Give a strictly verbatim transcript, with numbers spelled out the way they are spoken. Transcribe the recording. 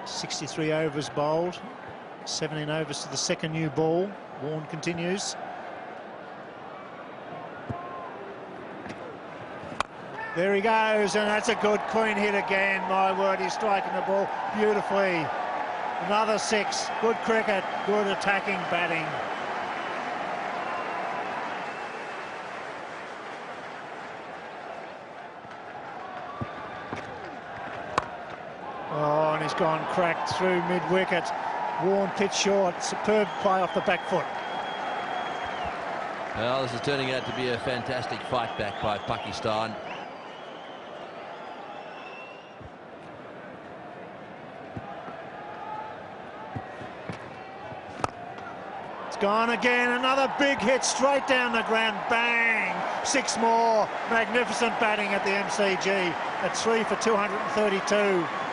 sixty-three overs bowled, seventeen overs to the second new ball. Warne continues. There he goes, and that's a good clean hit again. My word, he's striking the ball beautifully. Another six. Good cricket, good attacking batting. Oh, and he's gone cracked through mid-wicket. Warne pitch short. Superb play off the back foot. Well, this is turning out to be a fantastic fight back by Pakistan. It's gone again. Another big hit straight down the ground. Bang! Six more. Magnificent batting at the M C G at three for two hundred thirty-two.